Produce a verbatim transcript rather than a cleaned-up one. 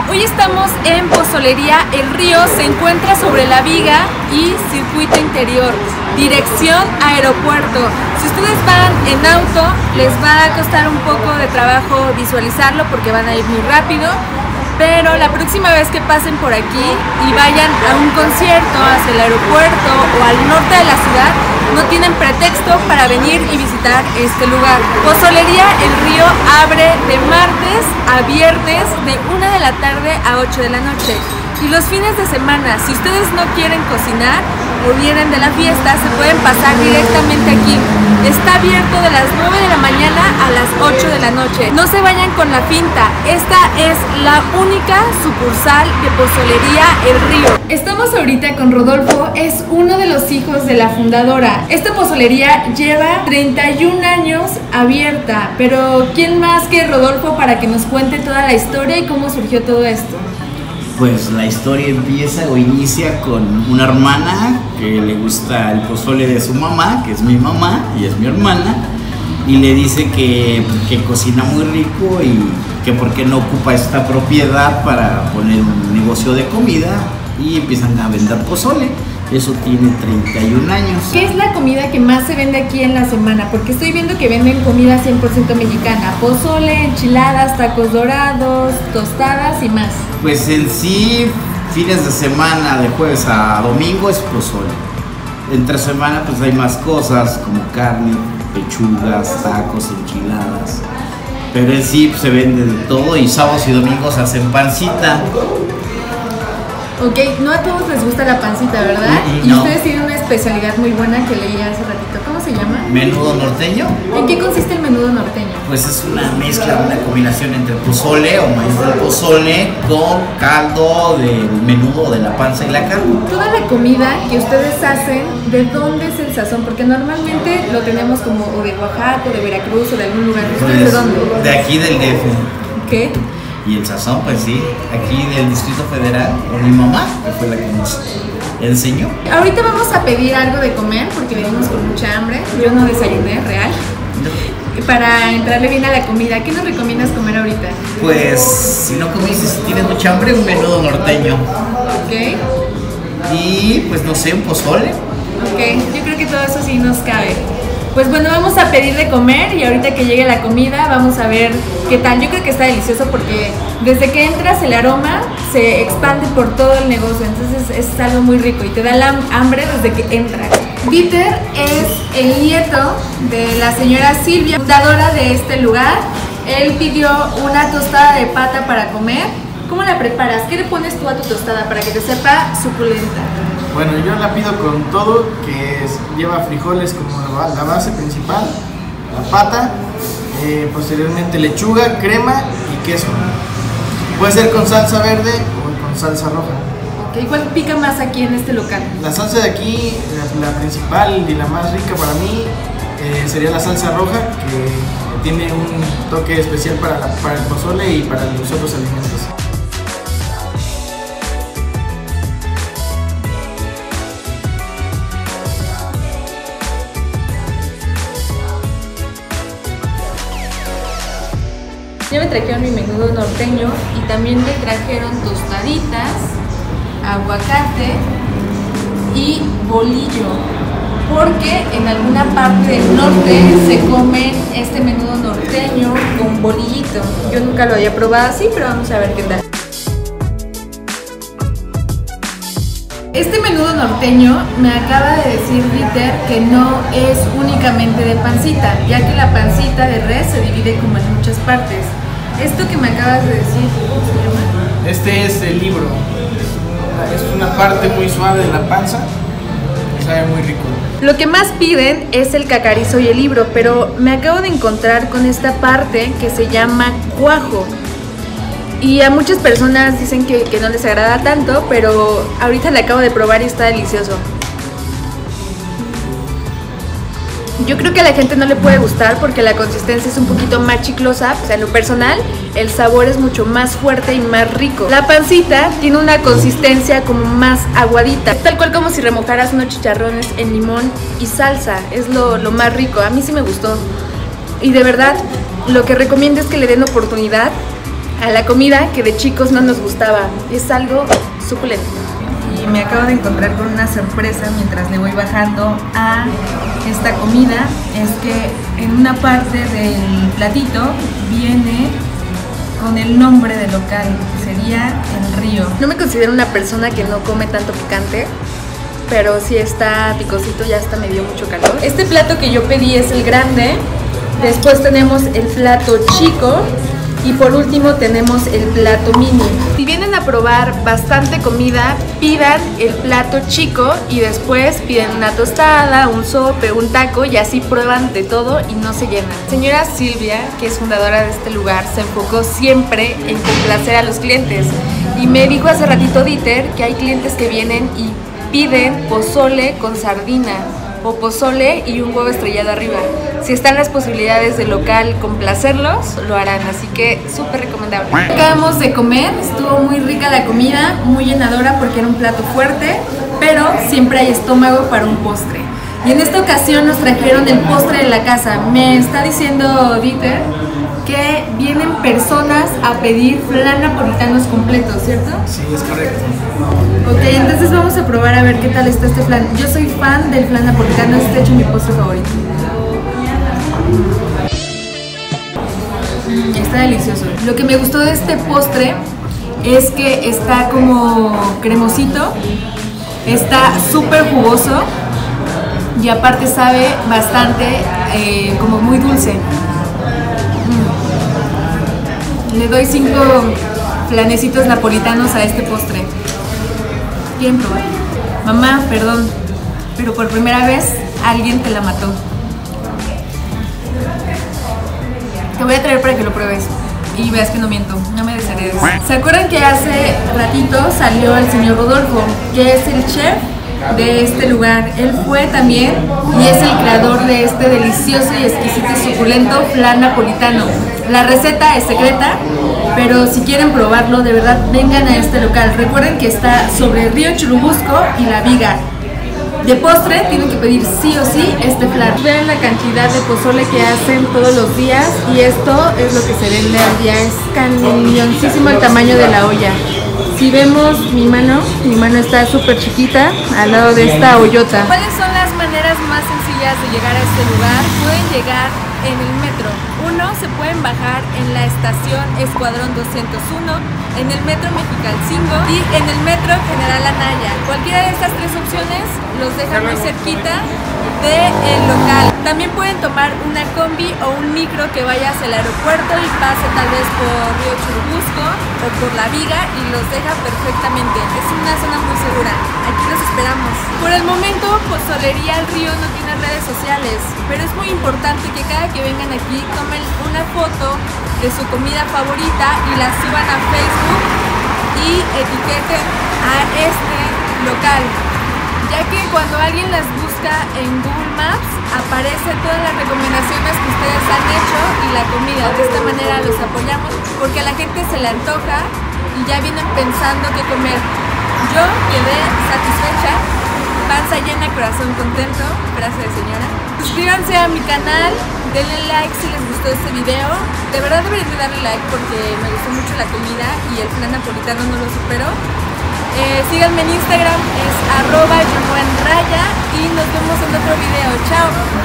Hoy estamos en Pozolería El Río, se encuentra sobre La Viga y Circuito Interior, dirección aeropuerto. Si ustedes van en auto, les va a costar un poco de trabajo visualizarlo porque van a ir muy rápido, pero la próxima vez que pasen por aquí y vayan a un concierto hacia el aeropuerto o al norte de la ciudad, no tienen pretexto para venir y visitar este lugar. Pozolería El Río abre de martes a viernes de una de la tarde a ocho de la noche. Y los fines de semana, si ustedes no quieren cocinar o vienen de la fiesta, se pueden pasar directamente aquí. Está abierto de las nueve de la mañana a las ocho de la noche. No se vayan con la finta, esta es la única sucursal de Pozolería El Río. Estamos ahorita con Rodolfo, es uno de los hijos de la fundadora. Esta pozolería lleva treinta y un años abierta, pero ¿quién más que Rodolfo para que nos cuente toda la historia y cómo surgió todo esto? Pues la historia empieza o inicia con una hermana que le gusta el pozole de su mamá, que es mi mamá y es mi hermana, y le dice que, que cocina muy rico y que por qué no ocupa esta propiedad para poner un negocio de comida, y empiezan a vender pozole. Eso tiene treinta y un años. ¿Qué es la comida que más se vende aquí en la semana? Porque estoy viendo que venden comida cien por ciento mexicana. Pozole, enchiladas, tacos dorados, tostadas y más. Pues en sí, fines de semana, de jueves a domingo es pozole. Entre semana pues hay más cosas como carne, pechugas, tacos, enchiladas. Pero en sí pues, se vende de todo, y sábados y domingos hacen pancita. Ok, no a todos les gusta la pancita, ¿verdad? Mm, y no. ustedes tienen una especialidad muy buena que leí hace ratito. ¿Cómo se llama? Menudo norteño. ¿En qué consiste el menudo norteño? Pues es una mezcla, una combinación entre pozole o maíz del pozole con caldo del menudo, de la panza y la carne. Toda la comida que ustedes hacen, ¿de dónde es el sazón? Porque normalmente lo tenemos como o de Oaxaca, o de Veracruz, o de algún lugar. ¿Ustedes Pues, de dónde? de aquí del D F. ¿Qué? Y el sazón, pues sí, aquí del Distrito Federal, con mi mamá, que fue la que nos enseñó. Ahorita vamos a pedir algo de comer porque venimos con mucha hambre. Yo no desayuné, real. Para entrarle bien a la comida, ¿qué nos recomiendas comer ahorita? Pues, si no comiste, si tienes mucha hambre, un menudo norteño. Ok. Y, pues, no sé, un pozole. Ok, yo creo que todo eso sí nos cabe. Pues bueno, vamos a pedir de comer y ahorita que llegue la comida vamos a ver qué tal. Yo creo que está delicioso porque desde que entras el aroma se expande por todo el negocio, entonces es algo muy rico y te da la hambre desde que entras. Dieter es el nieto de la señora Silvia, fundadora de este lugar. Él pidió una tostada de pata para comer. ¿Cómo la preparas? ¿Qué le pones tú a tu tostada para que te sepa suculenta? Bueno, yo la pido con todo, que es, lleva frijoles como la, la base principal, la pata, eh, posteriormente lechuga, crema y queso. Puede ser con salsa verde o con salsa roja. Ok, ¿cuál pica más aquí en este local? La salsa de aquí, la, la principal y la más rica para mí, eh, sería la salsa roja, que tiene un toque especial para, la, para el pozole y para los otros alimentos. Ya me trajeron mi menudo norteño y también me trajeron tostaditas, aguacate y bolillo, porque en alguna parte del norte se come este menudo norteño con bolillito. Yo nunca lo había probado así, pero vamos a ver qué tal. Este menudo norteño me acaba de decir Dieter que no es únicamente de pancita, ya que la pancita de res se divide como en muchas partes. Esto que me acabas de decir, ¿cómo se llama? Este es el libro, es una parte muy suave de la panza y sabe muy rico. Lo que más piden es el cacarizo y el libro, pero me acabo de encontrar con esta parte que se llama cuajo. Y a muchas personas dicen que, que no les agrada tanto, pero ahorita la acabo de probar y está delicioso. Yo creo que a la gente no le puede gustar porque la consistencia es un poquito más chiclosa. O sea, en lo personal, el sabor es mucho más fuerte y más rico. La pancita tiene una consistencia como más aguadita, tal cual como si remojaras unos chicharrones en limón y salsa. Es lo, lo más rico, a mí sí me gustó. Y de verdad, lo que recomiendo es que le den oportunidad a la comida que de chicos no nos gustaba. Es algo suculento. Y me acabo de encontrar con una sorpresa mientras le voy bajando a esta comida. Es que en una parte del platito viene con el nombre del local, que sería El Río. No me considero una persona que no come tanto picante, pero sí está picosito, ya hasta me dio mucho calor. Este plato que yo pedí es el grande, después tenemos el plato chico y por último tenemos el plato mini. Si vienen a probar bastante comida, pidan el plato chico y después piden una tostada, un sope, un taco y así prueban de todo y no se llenan. Señora Silvia, que es fundadora de este lugar, se enfocó siempre en complacer a los clientes y me dijo hace ratito Dieter que hay clientes que vienen y piden pozole con sardina o pozole y un huevo estrellado arriba. Si están las posibilidades del local complacerlos, lo harán, así que súper recomendable. Acabamos de comer, estuvo muy rica la comida, muy llenadora porque era un plato fuerte, pero siempre hay estómago para un postre. Y en esta ocasión nos trajeron el postre de la casa. Me está diciendo Dieter que vienen personas a pedir flan napolitanos completos, ¿cierto? Sí, es correcto. Ok, entonces vamos a probar a ver qué tal está este flan. Yo soy fan del flan napolitano, es de hecho mi postre favorito. Mm, está delicioso. Lo que me gustó de este postre es que está como cremosito, está súper jugoso y aparte sabe bastante, eh, como muy dulce. Mm. Le doy cinco flanecitos napolitanos a este postre. ¿Quieren probar? Mamá, perdón, pero por primera vez alguien te la mató. Te voy a traer para que lo pruebes y veas que no miento, no me desheredes. ¿Se acuerdan que hace ratito salió el señor Rodolfo, que es el chef de este lugar? Él fue también y es el creador de este delicioso y exquisito y suculento flan napolitano. La receta es secreta, pero si quieren probarlo, de verdad vengan a este local. Recuerden que está sobre el río Churubusco y La Viga. De postre tienen que pedir sí o sí este flan. Vean la cantidad de pozole que hacen todos los días y esto es lo que se vende al día. Es cañoncísimo el tamaño de la olla. Si vemos mi mano, mi mano está súper chiquita al lado de esta ollota. ¿Cuáles son las maneras más sencillas de llegar a este lugar? Pueden llegar en el metro. Uno, se pueden bajar en la estación Escuadrón doscientos uno, en el metro Mexicalcingo y en el metro General Anaya. Cualquiera de estas tres opciones los deja muy cerquita del local. También pueden tomar una combi o un micro que vaya hacia el aeropuerto y pase tal vez por Río Churubusco o por La Viga y los deja perfectamente. Es una zona muy segura. Aquí los esperamos. Por el momento, Pozolería El Río no tiene redes sociales, pero es muy importante que cada que vengan aquí tomen una foto de su comida favorita y la suban a Facebook y etiqueten a este local, ya que cuando alguien las busca en Google Maps aparecen todas las recomendaciones que ustedes han hecho y la comida. De esta manera los apoyamos porque a la gente se le antoja y ya vienen pensando qué comer. Yo quedé satisfecha, panza llena, corazón contento, frase de señora. Suscríbanse a mi canal, denle like si les gustó este video. De verdad deberían de darle like porque me gustó mucho la comida y el flan napolitano no lo superó. Eh, síganme en Instagram, es arroba raya y nos vemos en otro video. Chao.